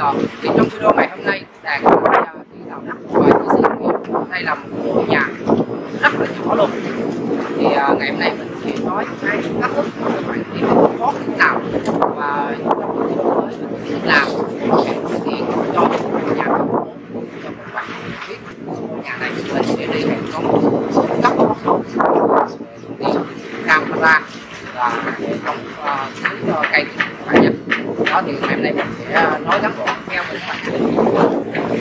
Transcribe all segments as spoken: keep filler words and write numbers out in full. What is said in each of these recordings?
uh, thì trong video ngày hôm nay Đạt uh, đi đào đất và chia sẻ nghiệm. Đây là một ngôi nhà rất là nhỏ luôn. Thì uh, ngày hôm nay mình sẽ nói hai cách thức mà các bạn đi thoát như thế nào, và trong video mới mình sẽ làm sẽ thực hiện cho ngôi nhà cấp bốn cho các bạn biết ngôi nhà này mình sẽ đi có một cấp điện camera và hệ thống uh, cây các bạn nhé. Đó thì ngày hôm nay mình sẽ nói ngắn gọn theo mình các bạn.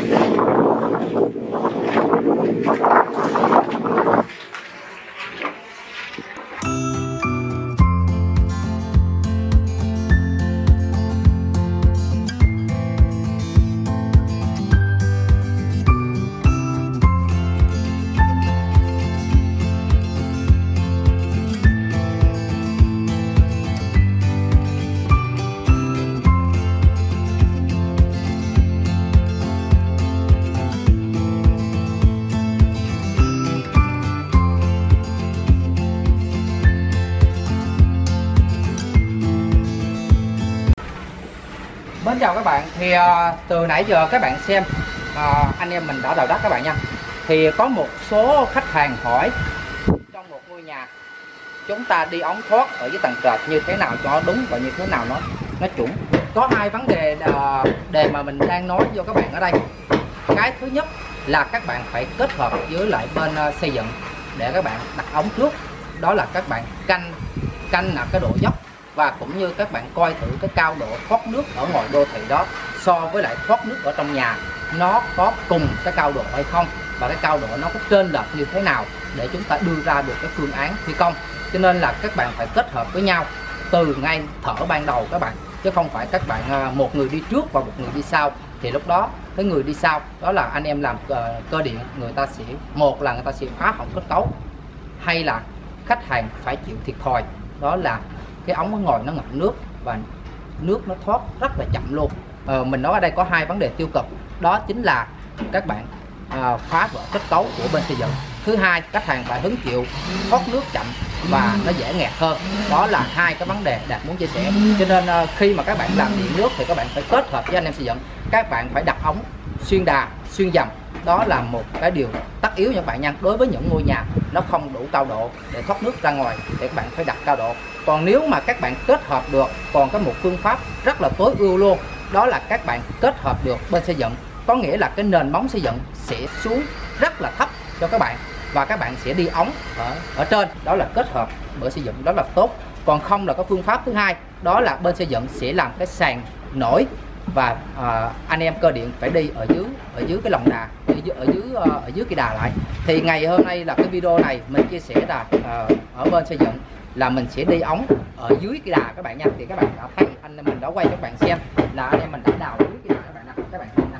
Mến chào các bạn. Thì uh, từ nãy giờ các bạn xem uh, anh em mình đã đào đất các bạn nha. Thì có một số khách hàng hỏi trong một ngôi nhà chúng ta đi ống thoát ở dưới tầng trệt như thế nào cho nó đúng và như thế nào nó nó chuẩn. Có hai vấn đề uh, đề mà mình đang nói cho các bạn ở đây. Cái thứ nhất là các bạn phải kết hợp với lại bên uh, xây dựng để các bạn đặt ống trước. Đó là các bạn canh canh là cái độ dốc, và cũng như các bạn coi thử cái cao độ thoát nước ở ngoài đô thị đó so với lại thoát nước ở trong nhà nó có cùng cái cao độ hay không, và cái cao độ nó có trên lệch như thế nào để chúng ta đưa ra được cái phương án thi công. Cho nên là các bạn phải kết hợp với nhau từ ngay thở ban đầu các bạn, chứ không phải các bạn một người đi trước và một người đi sau. Thì lúc đó cái người đi sau đó là anh em làm cơ điện, người ta sẽ một là người ta sẽ phá hỏng kết cấu, hay là khách hàng phải chịu thiệt thòi, đó là cái ống ở ngoài nó ngập nước và nước nó thoát rất là chậm luôn. ờ, mình nói ở đây có hai vấn đề tiêu cực, đó chính là các bạn à, phá vỡ kết cấu của bên xây dựng. Thứ hai, khách hàng phải hứng chịu thoát nước chậm và nó dễ nghẹt hơn. Đó là hai cái vấn đề Đạt muốn chia sẻ. Cho nên à, khi mà các bạn làm điện nước thì các bạn phải kết hợp với anh em xây dựng, các bạn phải đặt ống xuyên đà xuyên dầm. Đó là một cái điều tất yếu nha các bạn nha. Đối với những ngôi nhà nó không đủ cao độ để thoát nước ra ngoài thì các bạn phải đặt cao độ. Còn nếu mà các bạn kết hợp được, còn có một phương pháp rất là tối ưu luôn, đó là các bạn kết hợp được bên xây dựng, có nghĩa là cái nền móng xây dựng sẽ xuống rất là thấp cho các bạn, và các bạn sẽ đi ống ở, ở trên. Đó là kết hợp bởi xây dựng, đó là tốt. Còn không là có phương pháp thứ hai, đó là bên xây dựng sẽ làm cái sàn nổi, và à, anh em cơ điện phải đi ở dưới ở dưới cái lồng đà, ở dưới ở dưới, ở dưới cái đà lại. Thì ngày hôm nay là cái video này mình chia sẻ là à, ở bên xây dựng là mình sẽ đi ống ở dưới cái đà các bạn nha. Thì các bạn đã thấy anh em mình đã quay cho các bạn xem là anh em mình đã đào dưới cái đà các bạn nè, các bạn xem nè.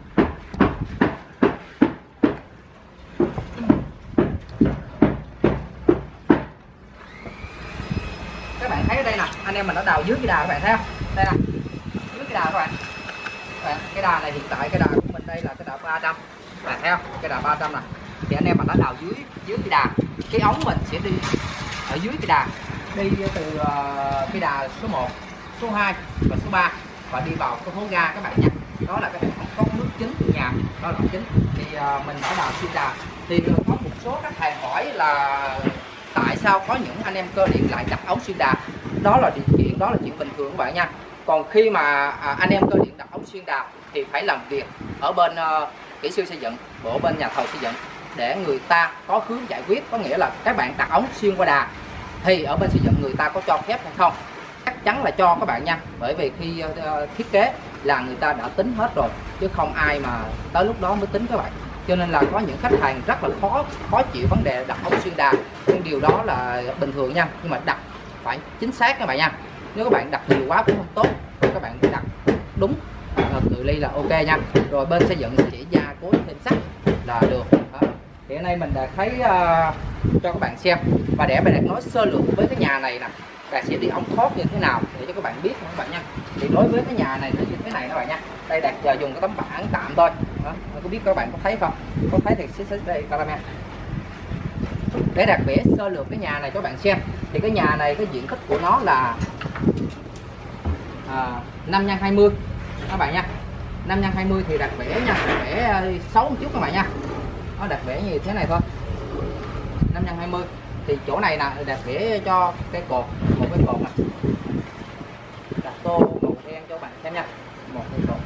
Các bạn thấy ở đây nè, anh em mình đã đào dưới cái đà các bạn thấy không? Đây nè, dưới cái đà các bạn. Các bạn, cái đà này hiện tại cái đà của mình đây là cái đà ba trăm. Các bạn thấy không? Cái đà ba trăm nè. Thì anh em mình đã đào dưới dưới cái đà. Cái ống mình sẽ đi ở dưới cái đà, đi từ uh, cái đà số một, số hai và số ba và đi vào cái hố ga các bạn nha. Đó là cái hệ thống thoát nước chính của nhà, đó là ống chính. Thì uh, mình đã đào xuyên đà. Thì có một số khách hàng hỏi là tại sao có những anh em cơ điện lại đặt ống xuyên đà. Đó là điều kiện, đó là chuyện bình thường các bạn nha. Còn khi mà à, anh em cơ điện đặt ống xuyên đà thì phải làm việc ở bên uh, kỹ sư xây dựng, của bên nhà thầu xây dựng để người ta có hướng giải quyết. Có nghĩa là các bạn đặt ống xuyên qua đà thì ở bên xây dựng người ta có cho phép hay không? Chắc chắn là cho các bạn nha, bởi vì khi uh, thiết kế là người ta đã tính hết rồi, chứ không ai mà tới lúc đó mới tính các bạn. Cho nên là có những khách hàng rất là khó khó chịu vấn đề đặt ống xuyên đà, nhưng điều đó là bình thường nha. Nhưng mà đặt phải chính xác các bạn nha. Nếu các bạn đặt nhiều quá cũng không tốt, các bạn đặt đúng cự ly là ok nha. Rồi bên xây dựng sẽ gia cố thêm sắt là được. Đó. Thì hôm nay mình đã thấy uh, cho các bạn xem, và để bạn nói sơ lược với cái nhà này nè, bạn sẽ đi ống thoát như thế nào để cho các bạn biết các bạn nha. Thì đối với cái nhà này nó như thế này các bạn nha. Đây Đạt giờ dùng cái tấm bảng tạm thôi. Đó. Không biết các bạn có thấy không? Có thấy thì xích xích đây camera. Để Đạt vẽ sơ lược cái nhà này cho các bạn xem. Thì cái nhà này cái diện tích của nó là à, năm nhân hai mươi các bạn nha. năm nhân hai mươi thì đặt vẽ nha, vẽ xấu một chút các bạn nha, nó đặt vẽ như thế này thôi. Năm nhân hai mươi thì chỗ này nè đặt vẽ cho cái cột, một cái cột này đặt tô màu đen cho bạn xem nha, một cái cột.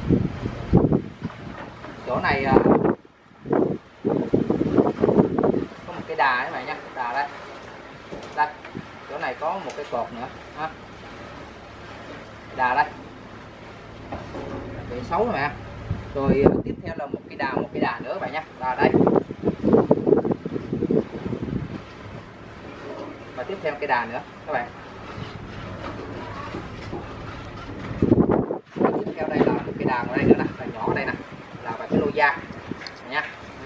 Chỗ này có một cái đà các bạn nha, đà đây, đây chỗ này có một cái cột nữa ha. Đà đây bị xấu mà. Rồi tiếp theo là một cái đà, một cái đà nữa các bạn nha, đà đây. Và tiếp theo cái đà nữa các bạn. Và tiếp theo đây là một cái đà ở đây nữa nè, là nhỏ ở đây nè, là bằng cái lô da nha.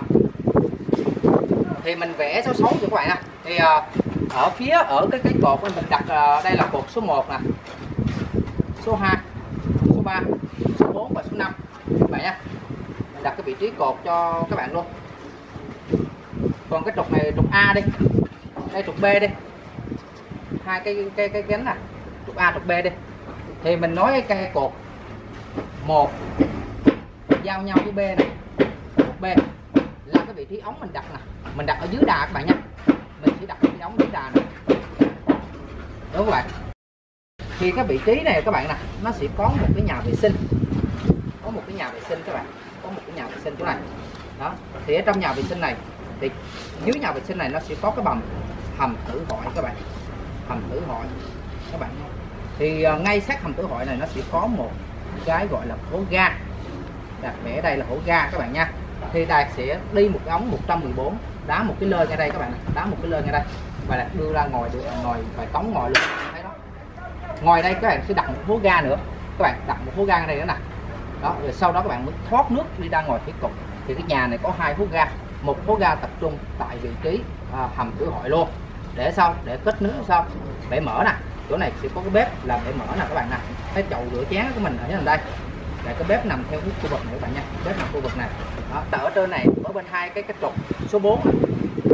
Thì mình vẽ số sáu cho các bạn nha. Thì uh, ở phía ở cái cái cột mình đặt uh, đây là cột số một nè, số hai, số ba, số bốn và số năm các bạn nha. Mình đặt cái vị trí cột cho các bạn luôn. Còn cái trục này, trục A đi, đây trục B đi, hai cái cái cái gánh nè, trục A trục B đi, thì mình nói cái cột một giao nhau với B này, cột B là cái vị trí ống mình đặt nè, mình đặt ở dưới đà các bạn nha. Mình chỉ đặt cái ống dưới đà này, đúng các bạn. Thì cái vị trí này các bạn nè, nó sẽ có một cái nhà vệ sinh, có một cái nhà vệ sinh các bạn, có một cái nhà vệ sinh chỗ này đó. Thì ở trong nhà vệ sinh này thì dưới nhà vệ sinh này nó sẽ có cái bầm hầm tử hội các bạn, hầm tử hội các bạn. Thì uh, ngay sát hầm tử hội này nó sẽ có một cái gọi là hố ga, đặt vẽ đây là hố ga các bạn nha. Thì Đạt sẽ đi một cái ống một trăm mười bốn, đá một cái lơ ngay đây các bạn, đá một cái lơ ngay đây và Đạt đưa ra ngồi, được ngồi phải cống ngồi luôn, thấy đó. Ngoài đây các bạn sẽ đặt một hố ga nữa, các bạn đặt một hố ga ngay đây nữa nè đó. Rồi sau đó các bạn mới thoát nước đi ra ngoài phía cục. Thì cái nhà này có hai hố ga, một hố ga tập trung tại vị trí à, hầm cửa hội luôn, để sau để kết nối sau bể mở nè. Chỗ này sẽ có cái bếp là bể mở nè các bạn nè. Cái chậu rửa chén của mình ở trên đây là cái bếp nằm theo cái khu vực này các bạn nha, bếp nằm khu vực này đó. Ở trên này ở bên hai cái cái trục số bốn này,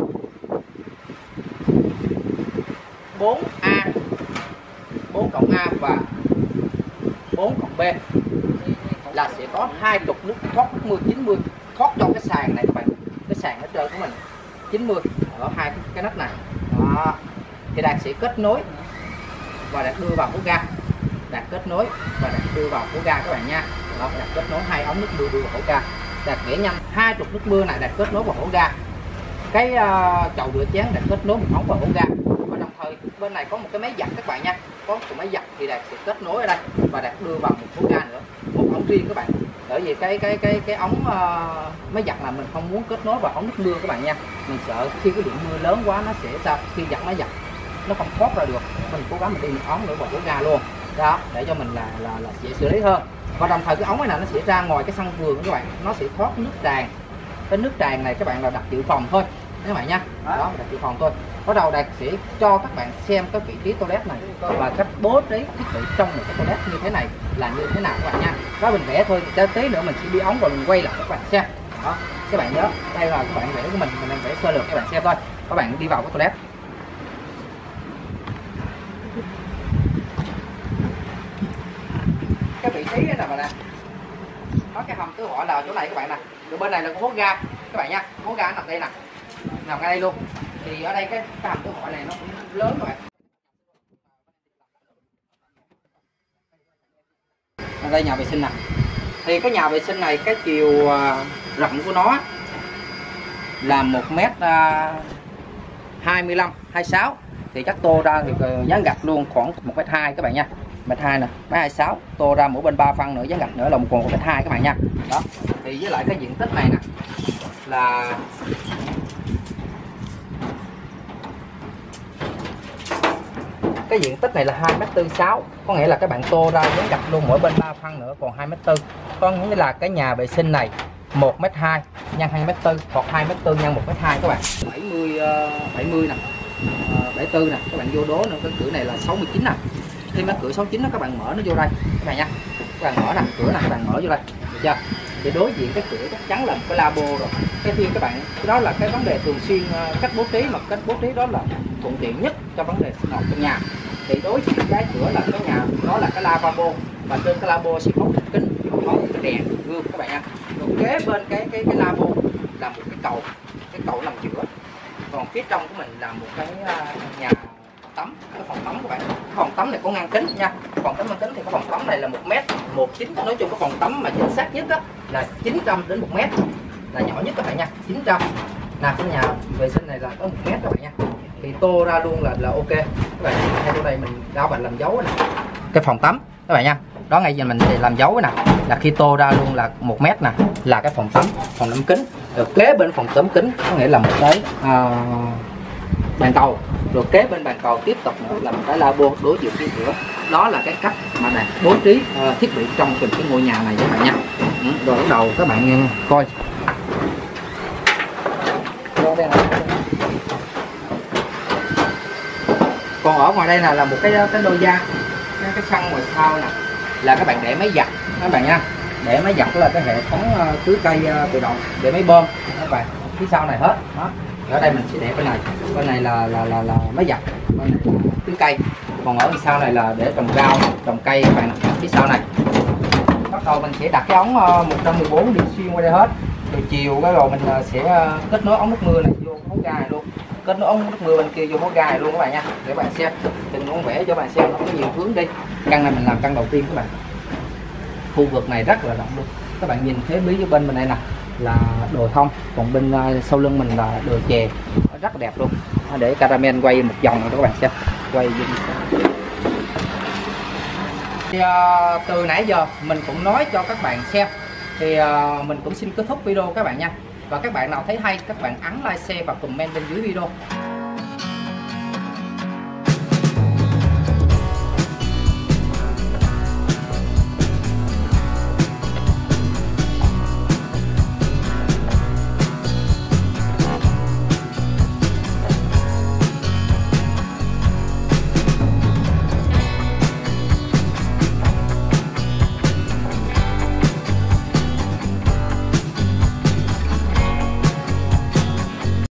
bốn A, bốn cộng A và bốn cộng B là sẽ có hai trục nước thoát nước mưa chín mươi thoát cho cái sàn này các bạn, cái sàn ở trên của mình chín mươi ở hai cái, cái nắp này đó. Thì Đạt sẽ kết nối và Đạt đưa vào hố ga, Đạt kết nối và Đạt đưa vào hố ga các bạn nha đó. Đạt kết nối hai ống nước mưa đưa vào hố ga, Đạt vẽ nhanh hai trục nước mưa này Đạt kết nối vào hố ga. Cái uh, chậu rửa chén Đạt kết nối một ống vào hố ga. Và đồng thời bên này có một cái máy giặt các bạn nha, có một máy giặt thì Đạt sẽ kết nối ở đây và Đạt đưa vào một hố ga nữa, một ống riêng các bạn. Bởi vì cái cái cái cái ống uh, máy giặt là mình không muốn kết nối vào ống nước mưa các bạn nha. Mình sợ khi cái lượng mưa lớn quá nó sẽ sao, khi giặt máy giặt nó không thoát ra được, mình cố gắng mình đi một ống nữa vào hố ga luôn đó, để cho mình là là là dễ xử lý hơn. Và đồng thời cái ống này là nó sẽ ra ngoài cái sân vườn các bạn, nó sẽ thoát nước tràn. Cái nước tràn này các bạn là đặt dự phòng thôi các bạn nha, đó đặt dự phòng thôi. Bắt đầu Đạt sẽ cho các bạn xem cái vị trí toilet này và cách bố trí thiết bị trong một cái toilet như thế này là như thế nào các bạn nha. Đó mình vẽ thôi, thì tí nữa mình sẽ đi ống và mình quay lại các bạn xem đó. Các bạn nhớ đây là các bạn vẽ của mình, mình đang vẽ sơ lược các bạn xem thôi. Các bạn đi vào cái toilet, cái vị trí này mà nè, có cái hầm tứ hỏa là chỗ này các bạn nè. Rồi bên này là cái hố ga các bạn nha, hố ga nằm đây nè, nằm ngay đây luôn. Thì ở đây cái, cái hầm tứ hỏa này nó cũng lớn các bạn. Ở đây nhà vệ sinh nè. Thì cái nhà vệ sinh này cái chiều rộng của nó là một mét hai mươi lăm, hai mươi sáu. Thì chắc tô ra thì dán gạch luôn khoảng một mét hai các bạn nha. Mét hai nè, mét hai mươi sáu, tô ra mỗi bên ba phân nữa, dán gạch nữa là một còn một mét hai các bạn nha. Đó. Thì với lại cái diện tích này nè là cái diện tích này là hai mét tư mươi sáu, có nghĩa là các bạn tô ra dán gạch luôn mỗi bên ba phân nữa còn hai mét tư. Có nghĩa là cái nhà vệ sinh này một mét hai nhân hai mét tư hoặc hai mét tư nhân một mét hai các bạn. bảy mươi bảy mươi nè. bảy mươi tư nè, các bạn vô đố nữa, cái cửa này là sáu mươi chín nè. Khi mà cửa sáu mươi chín đó các bạn mở nó vô đây các bạn nha. Các bạn mở nè, cửa này các bạn mở vô đây. Được chưa? Thì đối diện cái cửa chắc chắn là một cái labo rồi. Cái khi các bạn, đó là cái vấn đề thường xuyên cách bố trí, mà cách bố trí đó là thuận tiện nhất cho vấn đề sinh hoạt trong nhà. Thì đối diện cái cửa là cái nhà, đó là cái lavabo và trên cái lavabo sẽ có kính có một cái đèn gương các bạn nha. Rồi kế bên cái cái cái lavabo là một cái cầu, cái cầu nằm giữa. Còn phía trong của mình là một cái uh, nhà tắm, cái phòng tắm các bạn. Cái phòng tắm này có ngăn kính nha. Phòng tắm ngăn kính thì cái phòng tắm này là một mét một chín. Nói chung cái phòng tắm mà chính xác nhất đó là chín trăm đến một mét, là nhỏ nhất các bạn nha, chín trăm. Là cái nhà vệ sinh này là có một mét các bạn nha. Thì tô ra luôn là là ok các bạn. Ngay chỗ đây mình đã bạn làm dấu này. Cái phòng tắm các bạn nha. Đó ngay giờ mình làm dấu nè, là khi tô ra luôn là một mét nè, là cái phòng tắm, phòng tắm kính. Rồi kế bên phòng tắm kính có nghĩa là một cái à, bàn cầu. Rồi kế bên bàn cầu tiếp tục nữa là một cái lavabo đối diện phía cửa. Đó là cái cách mà này bố trí uh, thiết bị trong từng cái ngôi nhà này các bạn nha. Ừ, rồi bắt đầu các bạn coi. Còn ở ngoài đây là là một cái cái đôi da, cái, cái sân ngoài sau nè, là các bạn để máy giặt các bạn nha. Để máy giặt là cái hệ thống uh, tưới cây uh, tự động, để máy bơm các bạn. Phía sau này hết đó. Ở đây mình sẽ để bên này, bên này là là là, là máy giặt, bên này là tưới cây. Còn ở phía sau này là để trồng rau, trồng cây các bạn. Phía sau này bắt đầu mình sẽ đặt cái ống uh, một trăm mười bốn đi xuyên qua đây hết. Rồi chiều cái rồi mình uh, sẽ uh, kết nối ống nước mưa này vô hố ga này luôn, kết nối ống nước mưa bên kia vô hố ga này luôn các bạn nha. Để các bạn xem, từng con vẽ cho các bạn xem nó có nhiều hướng đi. Căn này mình làm căn đầu tiên các bạn. Khu vực này rất là rộng luôn. Các bạn nhìn thế bí ở bên bên này nè là đồ thông, còn bên uh, sau lưng mình là đồ chè, rất là đẹp luôn. Để cameraman quay một vòng nữa các bạn xem, quay thì, uh, từ nãy giờ mình cũng nói cho các bạn xem, thì uh, mình cũng xin kết thúc video các bạn nha. Và các bạn nào thấy hay các bạn ấn like, share và comment bên dưới video.